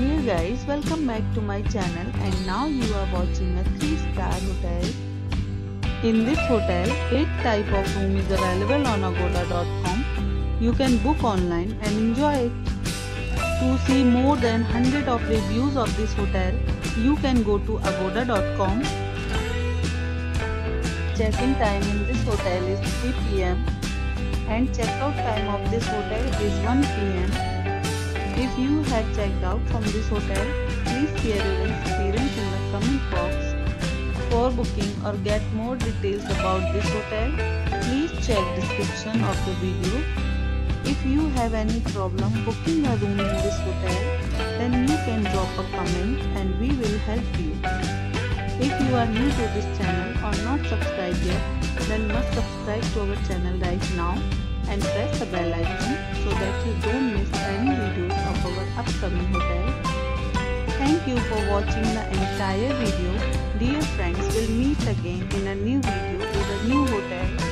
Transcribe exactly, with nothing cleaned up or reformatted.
Dear guys, welcome back to my channel, and now you are watching a three star hotel. In this hotel, eight type of room is available on agoda dot com. You can book online and enjoy it. To see more than one hundred of reviews of this hotel, you can go to agoda dot com. Check-in time in this hotel is three p m and check-out time of this hotel is one p m If you have checked out from this hotel, please share your experience in the comment box. For booking or get more details about this hotel, please check description of the video. If you have any problem booking a room in this hotel, then you can drop a comment and we will help you. If you are new to this channel or not subscribed yet, then must subscribe to our channel right now and press the bell icon so that you don't miss any videos of our upcoming hotel. Thank you for watching the entire video. Dear friends, we'll meet again in a new video with a new hotel.